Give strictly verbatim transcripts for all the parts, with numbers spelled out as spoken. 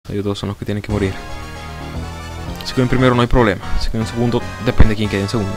Ellos dos son los que tienen que morir. Si quedo en primero no hay problema. Si quedo en segundo, depende de quién quede en segundo.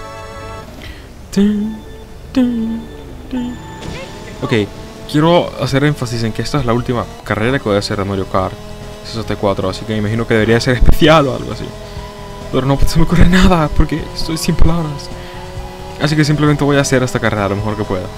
Ok, quiero hacer énfasis en que esta es la última carrera que voy a hacer de Mario Kart sesenta y cuatro, así que me imagino que debería ser especial o algo así. Pero no se me ocurre nada porque estoy sin palabras. Así que simplemente voy a hacer esta carrera lo mejor que pueda.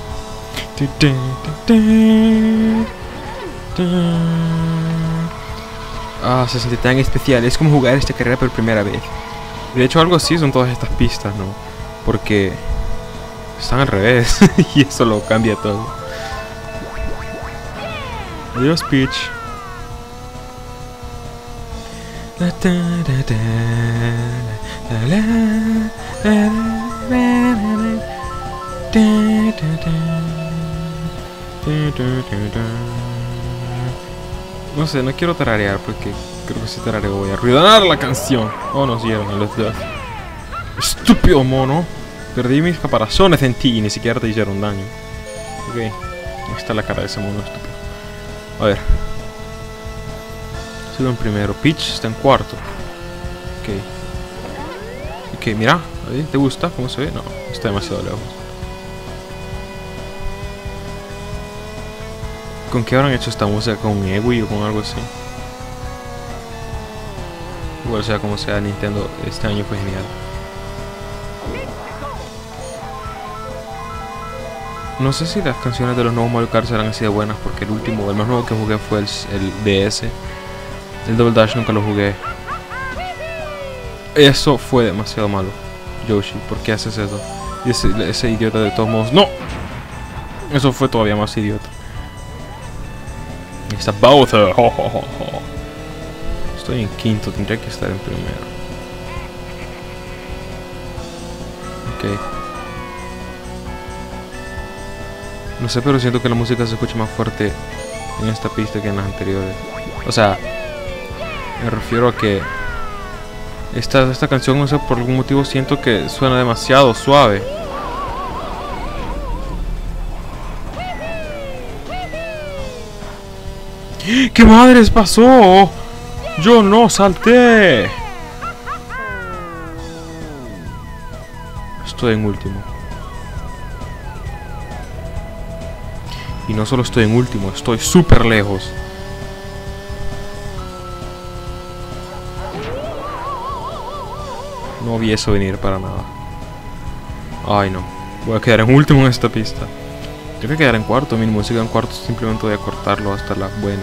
Ah, se siente tan especial. Es como jugar esta carrera por primera vez. De hecho, algo así son todas estas pistas, ¿no? Porque están al revés. Y eso lo cambia todo. Adiós, Peach. No sé, no quiero tararear porque creo que si tarareo voy a arruinar la canción. Oh, nos dieron a los dos. Estúpido mono. Perdí mis caparazones en ti y ni siquiera te hicieron daño. Ok, ahí está la cara de ese mono estúpido. A ver. Sigo en primero. Peach está en cuarto. Ok. Ok, mira. ¿Te gusta cómo se ve? No, está demasiado lejos. ¿Con qué habrán hecho esta música? ¿Con un E W I o con algo así? Igual sea como sea, Nintendo este año fue genial. No sé si las canciones de los nuevos Mario Kart serán así de buenas, porque el último, el más nuevo que jugué fue el, el D S. El Double Dash nunca lo jugué. Eso fue demasiado malo. Yoshi, ¿por qué haces eso? Y ese, ese idiota de todos modos... ¡No! Eso fue todavía más idiota. Ahí está Bowser. Oh, oh, oh, oh. Estoy en quinto, tendría que estar en primero. Ok. No sé, pero siento que la música se escucha más fuerte en esta pista que en las anteriores. O sea, me refiero a que esta, esta canción, no sé, por algún motivo siento que suena demasiado suave. ¿Qué madres pasó? Yo no salté. Estoy en último. Y no solo estoy en último, estoy súper lejos. No vi eso venir para nada. Ay no, voy a quedar en último en esta pista. Yo voy a quedar en cuarto, mínimo. Si quedo en cuarto simplemente voy a cortarlo hasta la buena.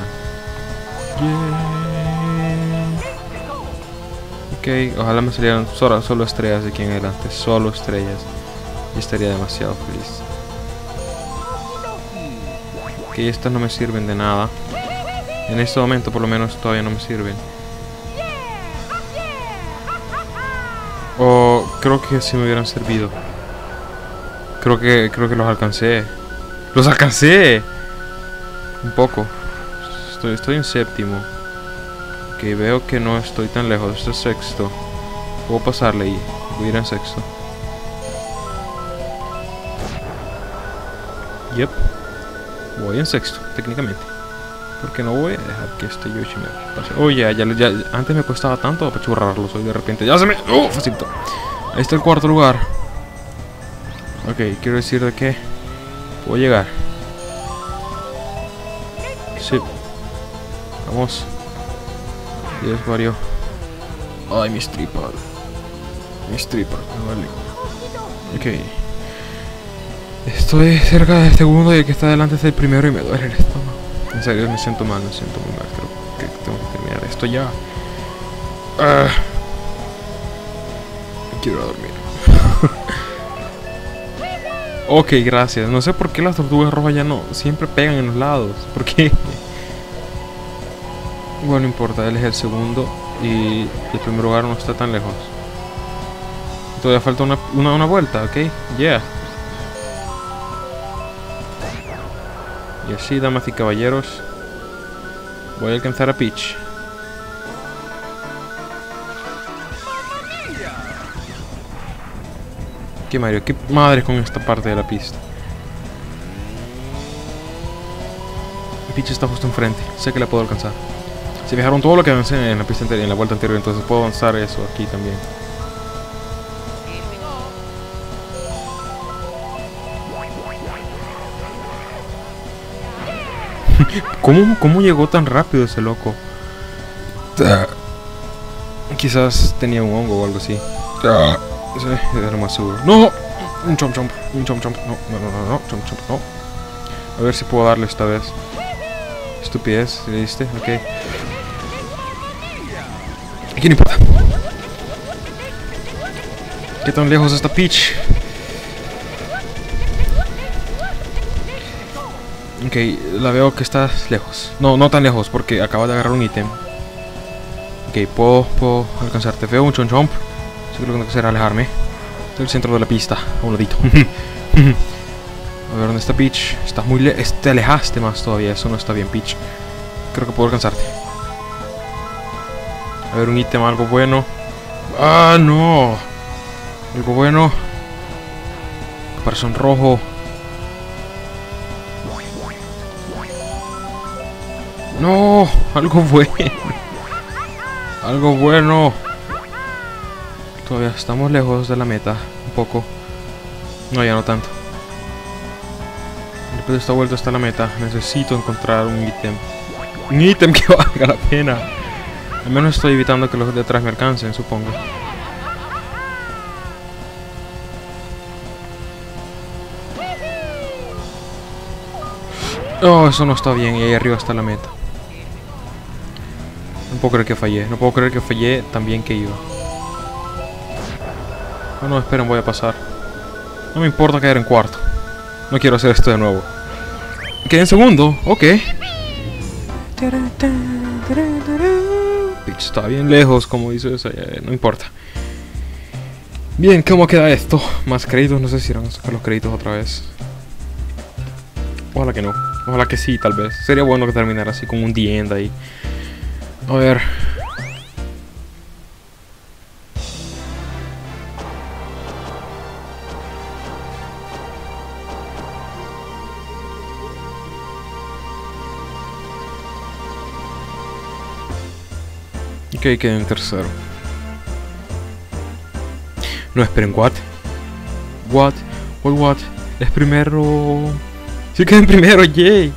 Yeah. Ok, ojalá me salieran solo, solo estrellas de aquí en adelante. Solo estrellas. Y estaría demasiado feliz. Ok, estas no me sirven de nada. En este momento por lo menos todavía no me sirven. O creo que sí me hubieran servido. Creo que, creo que los alcancé. ¡Los alcancé! Un poco. Estoy, estoy en séptimo. Ok, veo que no estoy tan lejos. Este es sexto. Puedo pasarle y voy a ir en sexto. Yep. Voy en sexto, técnicamente. Porque no voy a dejar que este Yoshi me pase. Oh, ya, ya, ya. Antes me costaba tanto apachurrarlos. Hoy de repente ya se me... ¡Oh! Facilito. Ahí está el cuarto lugar. Ok, quiero decir de que puedo llegar. Sí. Vamos. Dios, Wario. Ay, mis tripas. Mis tripas, me vale. Ok. Estoy cerca del segundo y el que está delante es el primero y me duele el estómago. En serio, me siento mal, me siento muy mal. Creo que tengo que terminar esto ya. Uh, quiero dormir. Ok, gracias. No sé por qué las tortugas rojas ya no siempre pegan en los lados. ¿Por qué? Bueno, no importa, él es el segundo y el primer lugar no está tan lejos. Todavía falta una, una, una vuelta, ok. Yeah. Y así, damas y caballeros, voy a alcanzar a Peach. ¿Qué Mario? ¿Qué madres con esta parte de la pista? Peach está justo enfrente, sé que la puedo alcanzar. Se fijaron todo lo que avancé en la pista anterior, en la vuelta anterior, entonces puedo avanzar eso aquí también. ¿Cómo, ¿Cómo llegó tan rápido ese loco? Quizás tenía un hongo o algo así. Sí, era lo más seguro. ¡No! Un chomp chomp, un chomp chomp. No, no, no, no, no, chomp chomp, no. A ver si puedo darle esta vez. Estupidez, ¿le diste? Ok. Aquí no importa. ¿Qué tan lejos está Peach? Ok, la veo que está lejos. No, no tan lejos porque acaba de agarrar un ítem. Ok, puedo, puedo alcanzarte. Veo un chomp chomp. Así que lo que tengo que hacer es alejarme. Estoy en el centro de la pista, a un ladito. A ver, ¿dónde está Peach? Estás muy le te alejaste más todavía. Eso no está bien, Peach. Creo que puedo alcanzarte. A ver, un ítem, algo bueno. ¡Ah, no! Algo bueno. Caparazón rojo. No, algo bueno. Algo bueno. Todavía estamos lejos de la meta. Un poco. No, ya no tanto. Después de esta vuelta está la meta. Necesito encontrar un ítem. Un ítem que valga la pena. Al menos estoy evitando que los de atrás me alcancen, supongo. Oh, eso no está bien. Y ahí arriba está la meta. No puedo creer que fallé. No puedo creer que fallé tan bien que iba. Oh, no, esperen, voy a pasar. No me importa caer en cuarto. No quiero hacer esto de nuevo. Quedé en segundo. Ok. Peach está bien lejos, como dices. No importa. Bien, ¿cómo queda esto? Más créditos. No sé si irán a sacar los créditos otra vez. Ojalá que no. Ojalá que sí, tal vez. Sería bueno que terminara así con un The End ahí. A ver. Ok, quedé en tercero. No, esperen, what? What? What, what? Es primero. Sí, quedé en primero, yay.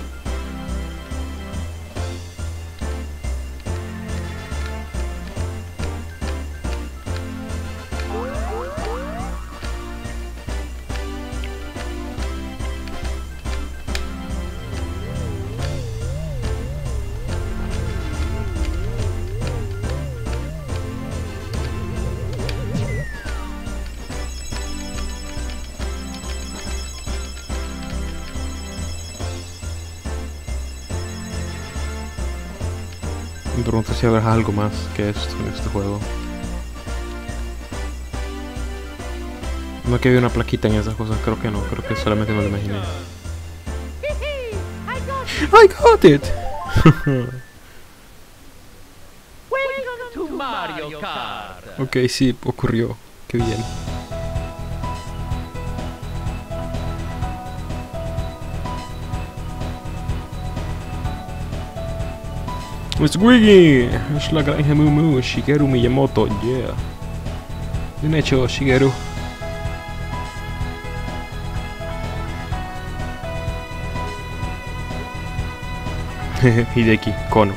Me pregunto si habrá algo más que esto en este juego. No que había una plaquita en esas cosas, creo que no, creo que solamente me lo imaginé. I got it! Welcome to Mario Kart. Ok, sí, ocurrió. Qué bien. It's Wiggy, es la granja Mumu, Shigeru Miyamoto, yeah. Bien hecho, Shigeru. Hideki, Kono.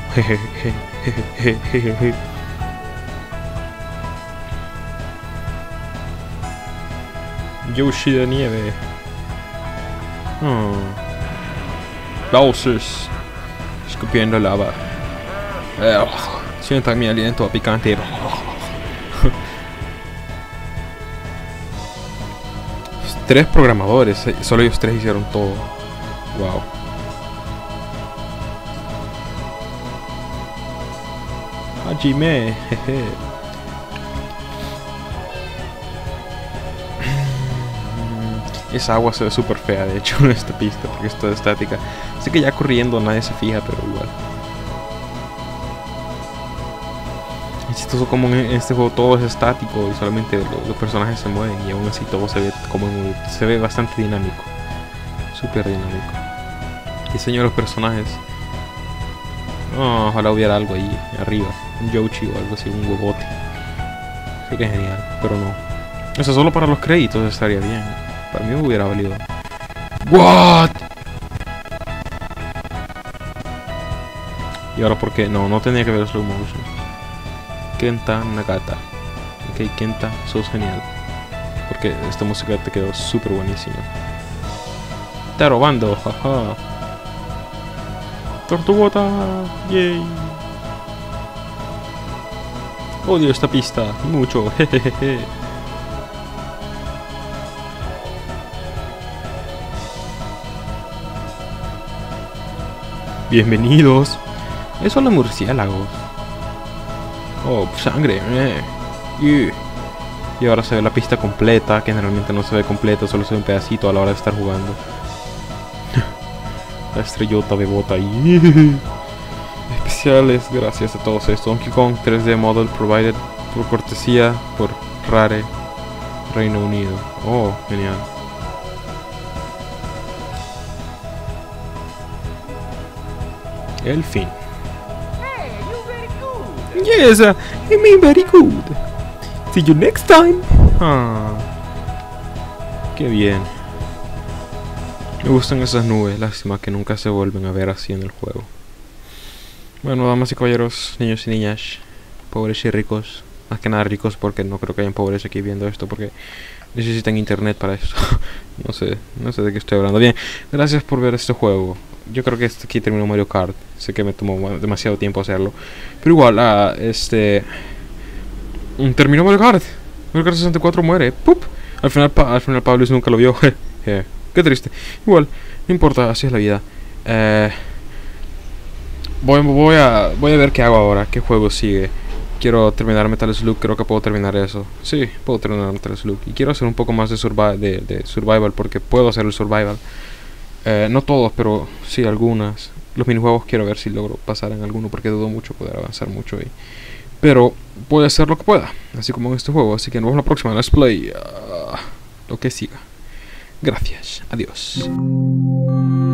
Yoshi de nieve. Oh. Bowsers. Escupiendo lava. Eh, sientan mi aliento picante. Tres programadores, solo ellos tres hicieron todo. Wow. Hajime, jeje. Esa agua se ve súper fea, de hecho, en esta pista, porque es toda estática. Sé que ya corriendo nadie se fija, pero igual. Es chistoso como en este juego todo es estático y solamente los, los personajes se mueven y aún así todo se ve como en, se ve bastante dinámico. Súper dinámico. Diseño de los personajes. Oh, ojalá hubiera algo ahí arriba. Un Yoshi o algo así, un huevote. Sería genial, pero no. Eso solo para los créditos estaría bien. Para mí me hubiera valido. What? Y ahora, ¿por qué? No, no tenía que ver slow motion. Kenta Nagata. Ok, Kenta, sos genial. Porque esta música te quedó súper buenísima. Está robando, jaja. Tortugota, yay. Odio esta pista, mucho, jejeje. Bienvenidos. Esos son los murciélagos. Oh, sangre. Eh. Yeah. Y ahora se ve la pista completa, que generalmente no se ve completa, solo se ve un pedacito a la hora de estar jugando. La estrellota bebota ahí. Especiales, gracias a todos estos. Donkey Kong tres D Model provided por cortesía por Rare, Reino Unido. Oh, genial. El fin. Hey, you very good. Yes, uh, I mean very good. See you next time. Ah, qué bien. Me gustan esas nubes, lástima que nunca se vuelven a ver así en el juego. Bueno, damas y caballeros, niños y niñas, pobres y ricos, más que nada ricos porque no creo que hayan pobres aquí viendo esto porque necesitan internet para esto. No sé, no sé de qué estoy hablando. Bien, gracias por ver este juego. Yo creo que este aquí terminó Mario Kart. Sé que me tomó demasiado tiempo hacerlo, pero igual, uh, este terminó Mario Kart. Mario Kart sesenta y cuatro muere. ¡Pup! Al final, pa al final Pablo nunca lo vio. Qué triste. Igual, no importa, así es la vida. Eh, voy, voy, a, voy a ver qué hago ahora, qué juego sigue. Quiero terminar Metal Slug, creo que puedo terminar eso. Sí, puedo terminar Metal Slug. Y quiero hacer un poco más de, survi de, de survival, porque puedo hacer el survival. Eh, no todos, pero sí algunas. Los minijuegos quiero ver si logro pasar en alguno, porque dudo mucho poder avanzar mucho ahí. Pero voy a hacer lo que pueda, así como en este juego. Así que nos vemos la próxima. Let's play uh, lo que siga. Gracias. Adiós.